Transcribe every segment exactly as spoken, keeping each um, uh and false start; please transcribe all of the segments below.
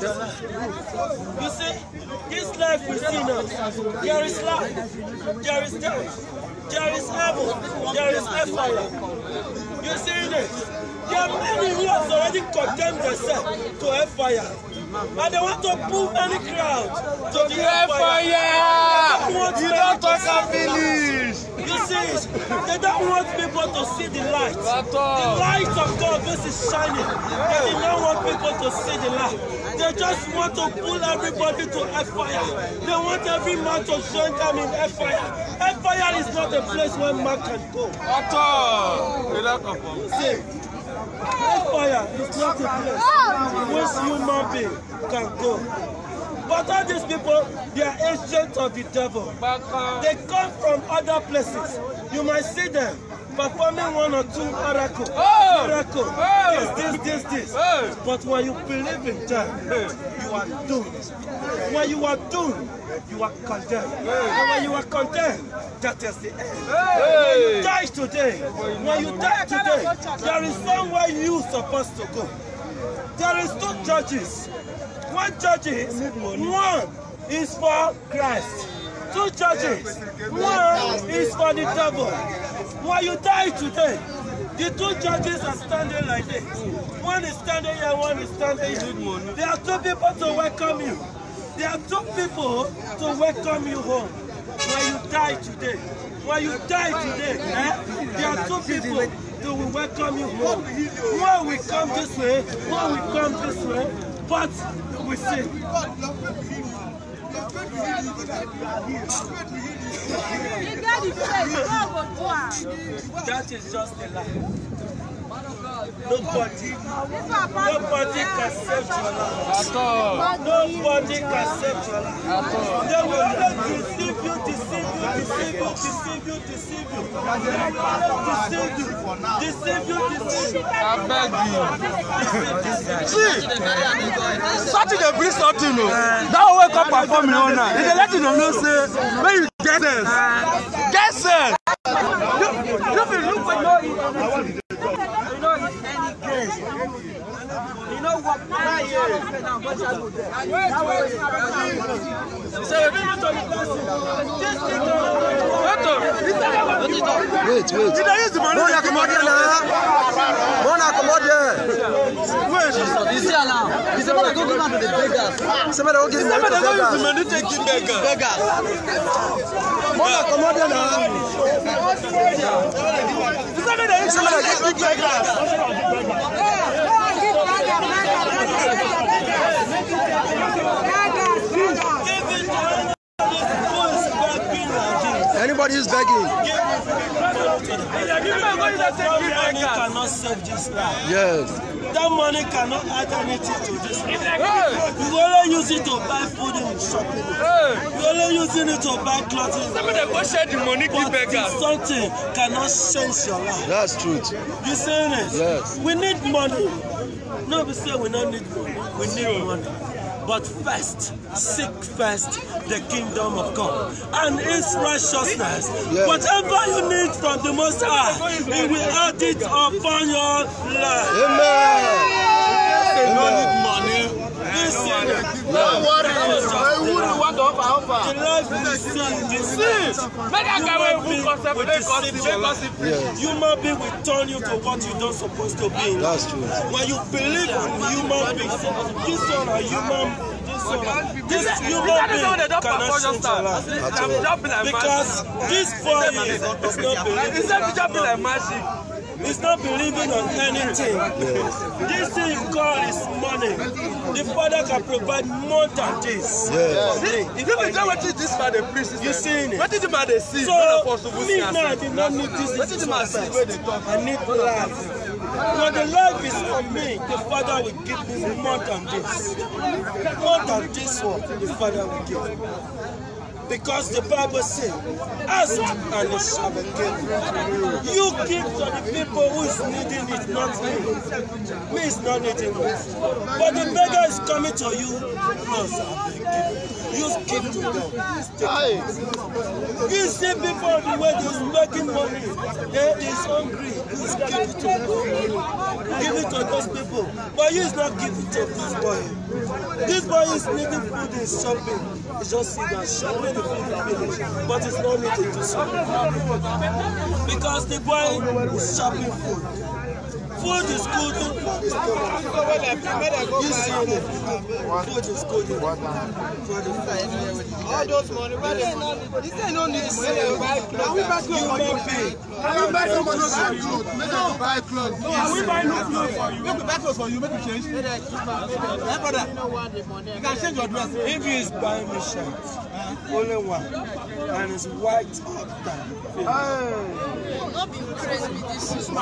your life. You see, this life we see now, there is life, there is death, there is heaven, there is hellfire. You see this? There are many who have already condemned themselves to hellfire. And they want to pull any crowd to the hellfire. You don't talk and finish. You see, they don't want people to see the light. The light of God, this is shining. They do not want people to see the light. They just want to pull everybody to hellfire. They want every man to join them in hellfire. Hellfire is not a place where man can go. At all. See, hellfire is not a place where human being can go. But all these people, they are agents of the devil. They come from other places. You might see them performing one or two miracles. Oh! Miracle. Oh! This, this, this, this. Oh! But when you believe in them, you are doomed. When you are doomed, you are condemned. Hey! And when you are condemned, that is the end. Hey! When you die today, when you die today, there is somewhere you are supposed to go. There is two judges. One judges, one is for Christ. Two judges, one is for the devil. When you die today, the two judges are standing like this. One is standing here, one is standing here. There are two people to welcome you. There are two people to welcome you home. When you die today, when you die today, eh, there are two people that will welcome you home. One will come this way, one will come this way, but we see. That is just a lie. Nobody, nobody can save your life. Nobody can save your life. They will always deceive you, deceive you, deceive you, deceive you, deceive you. They will always deceive you, deceive you, deceive you. I beg you. See, Saturday brings something. That will wake up performing on now. If they let you know, say, when you get this, get this. You will look for no. You know what? Wait, wait. Did I use the money? Mona, come on here now. Mona, come on here. Wait. Is he now? Is somebody go give to the beggars? Somebody go give money to beggars. Somebody take him beggars. Beggars. Mona, come on here now. Somebody give beggars. Anybody is begging. That money cannot save this life. Yes. That money cannot add anything to this life. You only use it to buy food in shopping. You only using it to buy clothing. Somebody go share the money, give beggars. Something cannot change your life. That's truth. You saying it? Yes. We need money. No, we say we don't need money. We need money. But first, seek first the kingdom of God and His righteousness. Yeah. Whatever you need from the Most High, He will add it upon your life. Amen. They don't need money. Listen, don't worry. I wouldn't want to offer offer. The life we see, this is. Human being will turn you to what you're not supposed to be. That's true. When you believe in human beings, this one are human. This one, this human being cannot change your life. Because this boy is not believing. It's not believing on anything. Yes. This thing God is money. The Father can provide more than this. Yes. If you know what is this for the priest, you see it. What is the man they see? So me now, I did not need this. What is the man see? I need life. When the life is on me, the Father will give me more than this. More than this one, the Father will give. Because the Bible says, ask and it shall be given. You give to the people who is needing it, not me. Me is not needing it. But the beggar is coming to you, no, sir. You give to them. You see people the way they're making money. They is hungry. You give it to them. Give it to those people. But you is not giving to this boy. This boy is needing food in shopping. He just see that shopping the food is finished, but it's not needed to something. Because the boy is shopping food. Food is good for the stomach. You see it. Food is good for the stomach. All those money, this guy don't need money. Can we buy clothes for you? Can we buy clothes for you? Make us buy clothes. Can we buy clothes for you? Make we buy clothes for you. Make we change. Hey brother, you can change your dress. If he is buying me shirts, only one, and it's white up down. Not be crazy with this. Finish.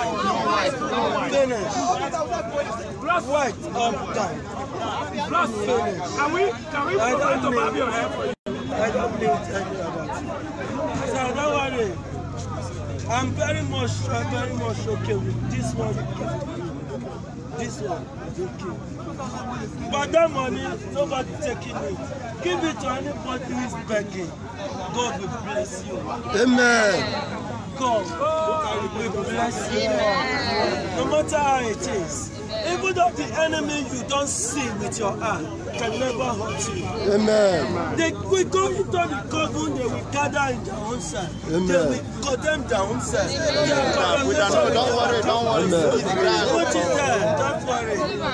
White up down. Finish. Can we can we provide to buy your hair for you? I don't need any about it. So don't worry. I'm very much, I'm very much okay with this one. This one is okay. But that money, nobody taking it. Give it to anybody who is begging. God will bless you. Amen. God will bless you. No matter how it is. Even though the enemy you don't see with your eye can never hurt you. Amen. They will go into the coven, they will gather in their own side. Amen. They will condemn their own side. Don't worry, don't worry. Put it there, don't worry.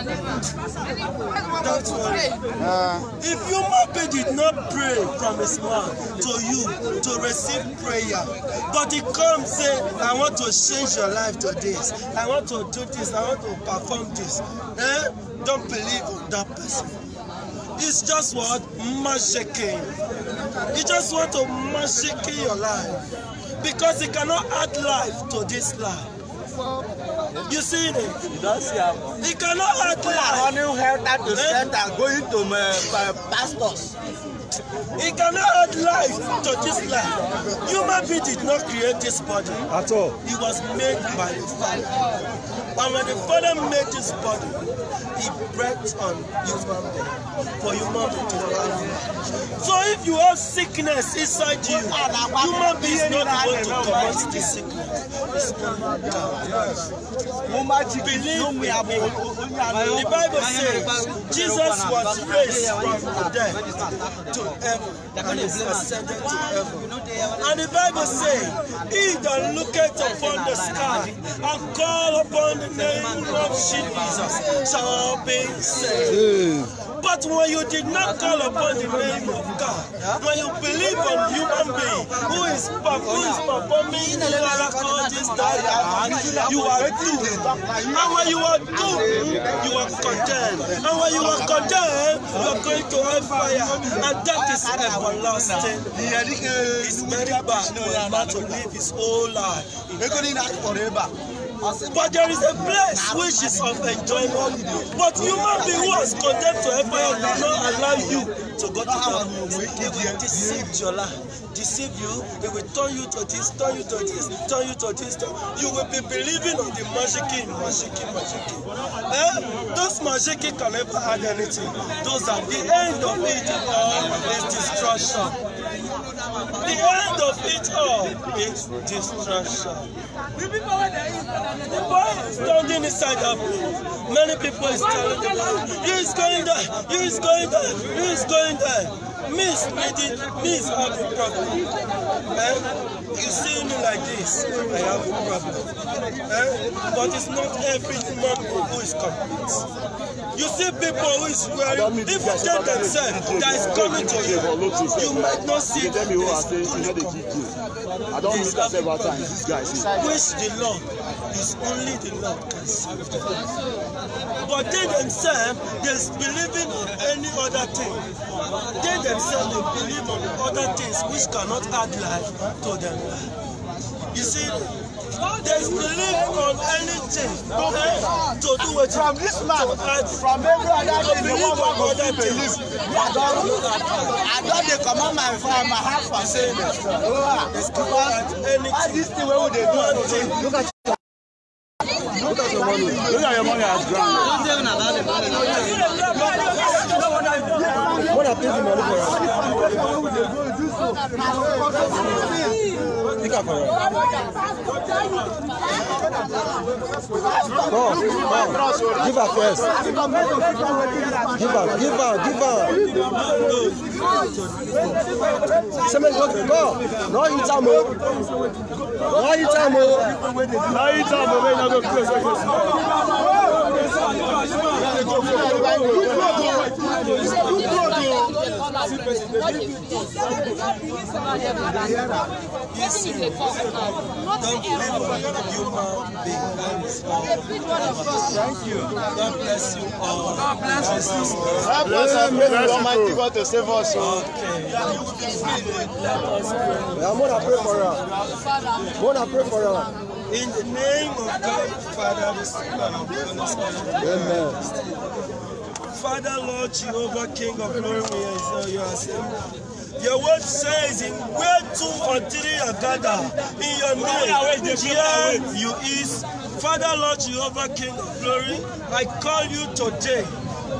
Don't worry. Uh, If human being did not pray from his mouth to you to receive prayer, but he comes say, I want to change your life to this, I want to do this, I want to perform this, eh? Don't believe that person. It's just what? Magicking. He just want to magic your life. Because he cannot add life to this life. You see it? You don't see how. He cannot add People are life. running helter to skelter and going to uh, pastors. He cannot add life to this life. Human being did not create this body. at all. He was made by the Father. And when the Father made this body, he breathed on human being for human being to live. So if you have sickness inside you, human being is not going to commit this sickness. It's only God. Believe me. The Bible says Jesus was raised from the dead to heaven and is ascended to heaven. And the Bible says, he that looketh upon the sky and call upon the name of Jesus shall be saved. But when you did not call upon the name of God, when you believe on human being who is, who is performing miracles this time, you are doomed. And when you are doomed, you are condemned. And when you are condemned, you are going to hellfire. And that is everlasting. It's very bad for a man to live his whole life. But there is a place which is of enjoyment. But human being who was condemned to hellfire will not allow you to go to heaven. They will deceive your life, deceive you. They will turn you to this, turn you to this, turn you to this. You will be believing on the magicking, magicking, magicking. Eh? Those magicking can never add anything. Those are the end of it all is destruction. The end of it all is destruction. The boy is standing inside that place. Many people is telling the boy, he is going there, he is going there, he is going there. Me is needing, me is having a problem. Eh? You see me like this, I have a problem. Eh? But it's not every human being who is complete. You see people who is wearing, if you tell themselves that is coming to you, you might not see this fully complete. I don't meet that several times. This guy is which the Lord is only the Lord can save them. But they themselves, they believing on any other thing. They themselves, they believe on other things which cannot add life to them. You see, they believe on anything eh, to do it. From this man, from every other thing, believe on other things. I don't they come on my farm, my house for saying it. It's because this thing where would they do one thing? Look at Look at your money. Look at your money as grand. What are the money for? Pick up for her. Go, go. Give her first. Give her, give her, give her. Somebody go, go. No eat am o. No eat am o. No eat am o. Make no go close. Thank you. God bless you all. God bless you. Help us and pray for Almighty God to save us. Okay. I'm gonna pray for her. I'm gonna pray for her. In the name of God, Father, the Son, and the Holy Spirit. Amen. Father, Lord, Jehovah, King of glory, we exalt your assembly. Your word says, in where two or three are gathered, in your name, here you is. Father, Lord, Jehovah, King of glory, I call you today.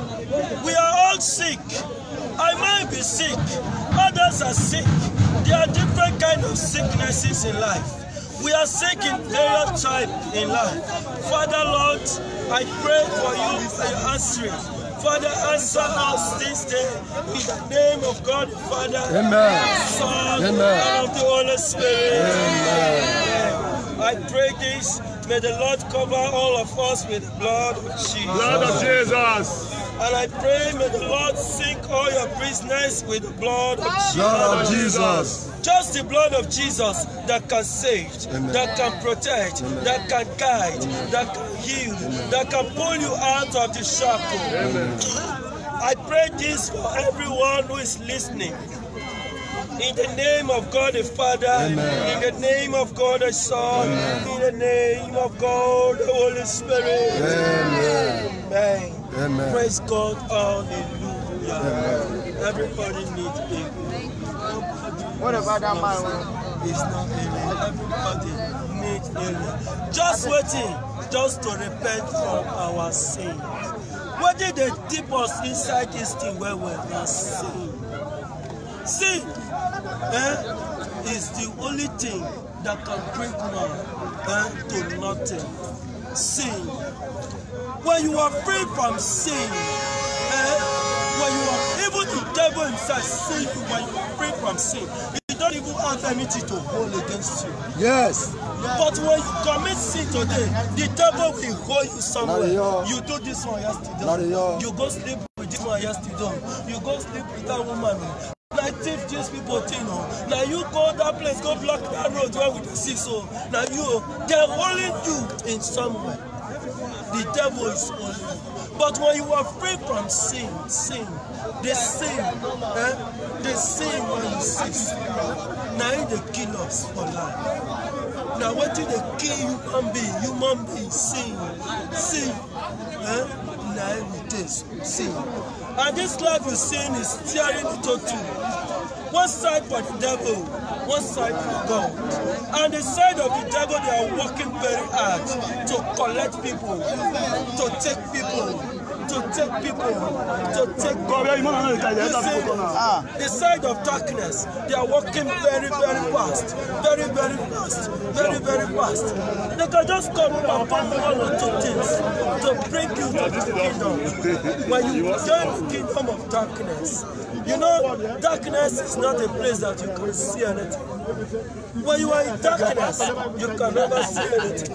We are all sick. I might be sick. Others are sick. There are different kinds of sicknesses in life. We are sick in various types in life. Father, Lord, I pray for you for your answering. Father, answer us this day in the name of God, Father, Amen. Son, Amen. and of the Holy Spirit. Amen. I pray this. May the Lord cover all of us with the blood of Jesus. Blood of Jesus. And I pray, may the Lord sink all your prisoners with the blood of Jesus. Blood of Jesus. Just the blood of Jesus that can save, Amen. that can protect, Amen. That can guide, Amen. That can heal, Amen. That can pull you out of the shackle. Amen. I pray this for everyone who is listening. In the name of God the Father, Amen. In the name of God the Son, Amen. In the name of God the Holy Spirit. Amen. Amen. Amen. Praise God. Hallelujah. Amen. Everybody needs a What about that man? It's not alien. Everybody needs alien. Just waiting, just to repent from our sins. What did they dip us inside this thing where we're not sin? Sin eh, is the only thing that can bring man eh, to nothing. Sin. When you are free from sin, eh, when you are even the devil himself see you when you are free from sin, he don't even have anything to hold against you. Yes. But when you commit sin today, the devil will hold you somewhere. You do this one yesterday. You go sleep with this one yesterday. You go sleep with that woman. Like thief these people think, no. Now you go that place, go block that road where we see so. Now you, they're holding you in somewhere. The devil is holding you. But when you are free from sin, sin, they sin, eh? They sin when you sin. Now they kill us for life. Now what do they kill human being? Human being sin, sin, eh? Now we taste sin. And this life you sin is tearing it to two. One side for the devil, one side for God. And the side of the devil, they are working very hard to collect people, to take people, to take people, to take people. Ah. The side of darkness, they are working very, very fast, very, very fast, very, very fast. They can just come and pump one or two things to bring you to the kingdom. When you join the kingdom of darkness, you know, darkness is not a place that you can see anything. When you are in darkness, you can never see anything.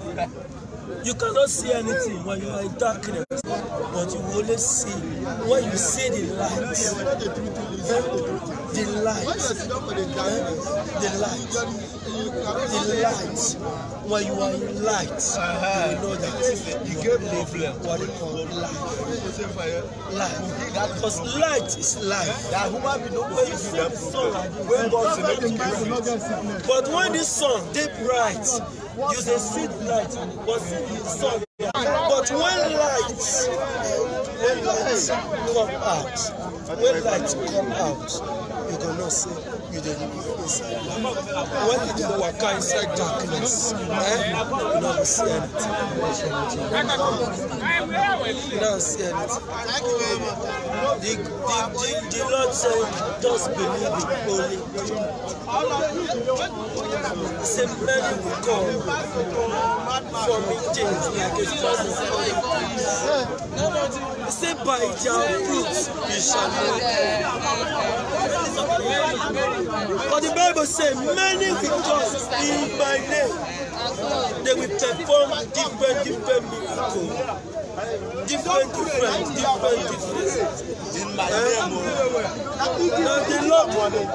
You cannot see anything when you are in darkness, but you only see when you see the light. The light. The light. The light. When you are in light, uh-huh. You know that you get living what they call life. Life. Because light is life. When you see the sun, but when the sun deep bright, you can see the light, but see the sun. But when light, when light come out, when light come out, you gonna say you dey live inside light. When you dey waka inside darkness, eh, you no go see anything. You no see anything. The, the, the, the Lord said, just believe in only Him. He said, many will come for me things like a storm of He said, by their fruits you shall know. But the Bible says, many will come in my name. They will perform different, different miracles. Different, different, different, different. In my name. Now the Lord, no be,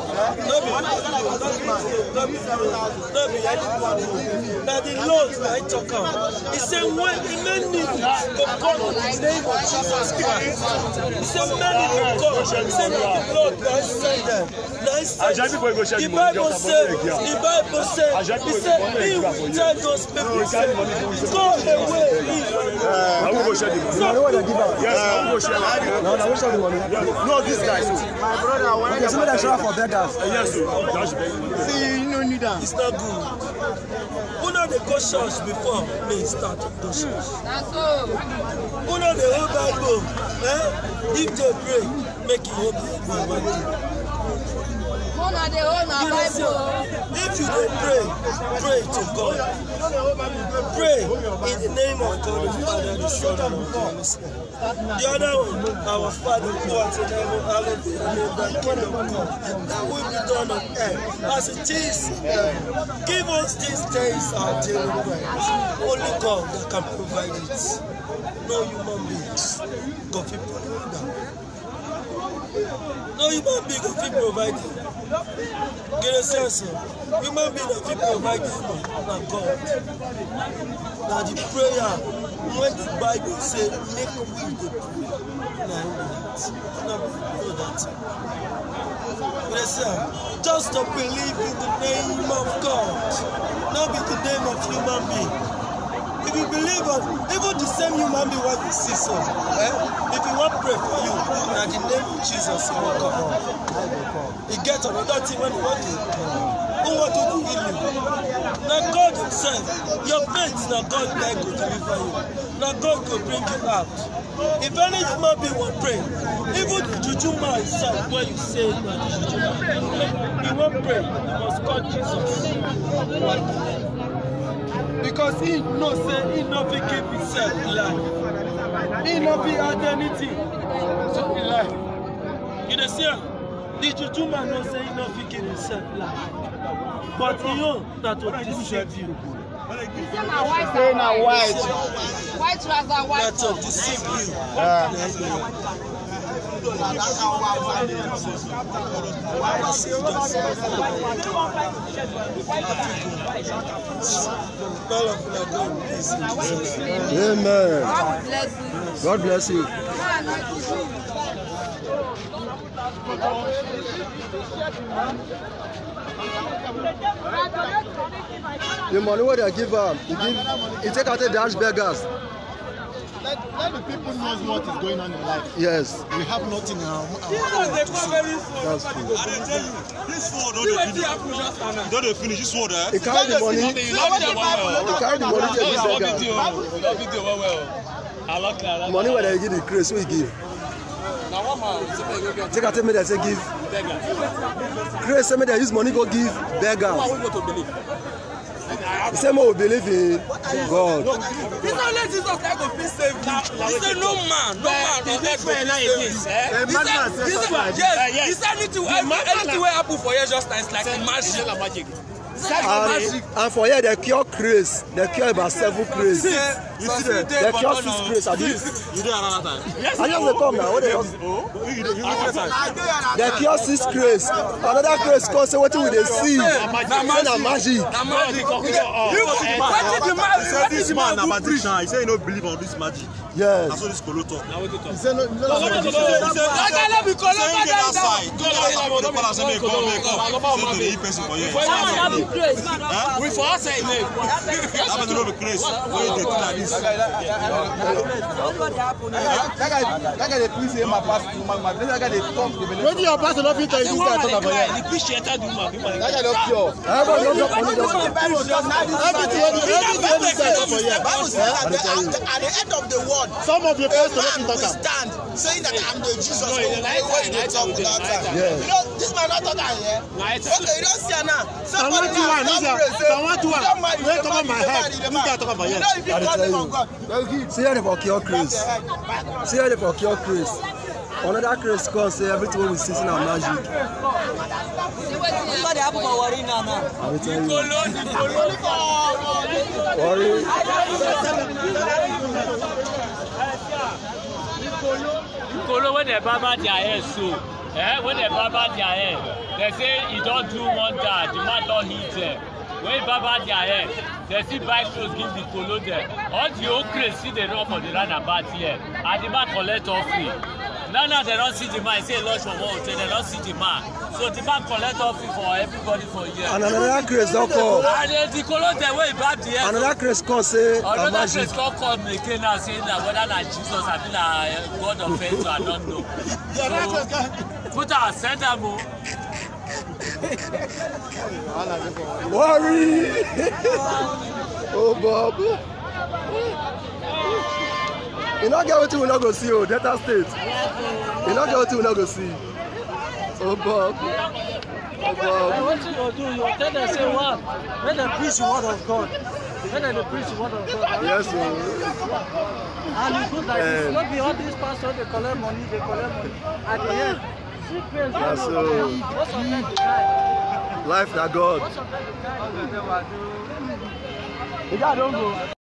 no be, no be anyone. Now the Lord, I talk about. He said, when the many will come in the name of Jesus Christ. He said, many will come. He said, the Lord, I send them. The Bible says, the Bible says, he said, he will tell those people, say, go away, leave. Share the money. You know what they give out? Yes, I will share it. No, I will share the money. No, this guy. My brother, when okay, somebody share for beggars. Uh, yes, sir. See, you don't need that. It's not good. Who know they go church before me start to go church? That's all. Who know they hold Bible? Eh? If they pray, make it hold Bible. If you don't pray, pray to God. Pray in the name of God, the Father, the Son, and the Holy Spirit. The other one, our Father who art in heaven, hallowed be your name, thy kingdom come, thy will be done on earth as it is in heaven. Give us these days our daily bread. Only God that can provide it. No human beings. God will provide that. No human being can provide it. Get a sense of human being that people provide them not God. Now the prayer, when the Bible says make we the pray, now know that. Get a sense. Just to believe in the name of God, not in the name of human being. If you believe on even the same human being what you see so, eh? If you want to pray for you, now the name of Jesus he will come. He gets another thing when he wants to. Who want to heal you? Now God himself, your faith now God like to deliver you. Now God will bring you out. If any human being will pray, even the juju man himself, when you say that the juju man, he won't pray, he must call Jesus. Because he no say he no be keep himself alive. He no be add anything to alive. You know see, the juju man no say he no be keep himself alive. But he know that to deceive you. Say na white. White trouser, white. That to deceive you. Yeah. Amen. God bless you. The money what they give up, um, give, it take out the dash beggars. Let, let the people know what is going on in life. Yes. We have nothing in our That's true. This sword don't don't they finish this sword eh? He carry the money. He carry the money to give beggar. Money where they give the grace, we give. Take out me they say give. Grace say me they use money go give beggars. He said, "More believe in God." It's not let Jesus like to be saved. He said, "No man, no man, no earth will be saved." He said, "Yes, he said anything, anything will happen for you just as like magic." And, and for here they cure craze. They cure about seven craze. You see that? They cure six craze. I did. You do another time. I just come now. What they just? They cure six craze. Another craze come say what will they see? Na magic. Na magic. He said this man na magician. He said he no believe on this magic. Yes. That's what this Kolo talk. He said no. Let me call outside. Go outside. Go outside. Say come, come. Say to the person for here. We for outside. That person no be crazy. Why you dey do like this? That guy, that guy, they please say my pastor, my my. That guy, they talk to me. When your pastor don't fit tell you this guy talk about it. The preach enter the woman. That guy don't pure. Everybody don't talk about it. Everything, everything this guy talk about it. Bible says that the, at, the, at the end of the world, Some of your a pastor man don't will fit talk. stand saying that I'm the Jesus. No, When in the night time, they talk night without time, time. Yes. You know, this man not talk here. Night time. Okay, you don't see her now. Somebody Someone to one, now listen. pray, say, Someone to you one. don't mind, you Wait, don't come on mind, my you don't head. mind, you don't This mind. guy talk about You it. know, if you call him from God, they'll give. See how they for cure Chris. See how they for cure Chris. Another Chris cause say everything we see now magic. I will tell you. Worry. Kolo when they barber their hair so, eh? When they barber their hair, they say he don't do wonder, the man don't hit them. When he barber their hair, they see buy clothes give the Kolo there. All the old crazy see they run for the roundabout here, and the man collect all free. Now now they don't see the man, he say lunch for one hotel, they don't see the man. So the man collect all free for everybody for here. And another Chris don't call. And uh, the Kolo there wey he barb the hair. Another Chris call say na Another magic. place called call me again now saying that whether na Jesus I be na God of faith I don't know. So put our send am o. Worry. Oh Bob. You not get wetin we no go see o, Delta State. You not get wetin we no go see. Oh Bob. Oh Bob. What you go do? You tell them say what? When they preach the word of God. When they preach the word of God. Yes, sir. And it's good like this. Not be all these pastors they collect money, they collect money. At the end, see praise. Yes, sir. Most of them they die. Life na God. Most of them they die. The guy don't go.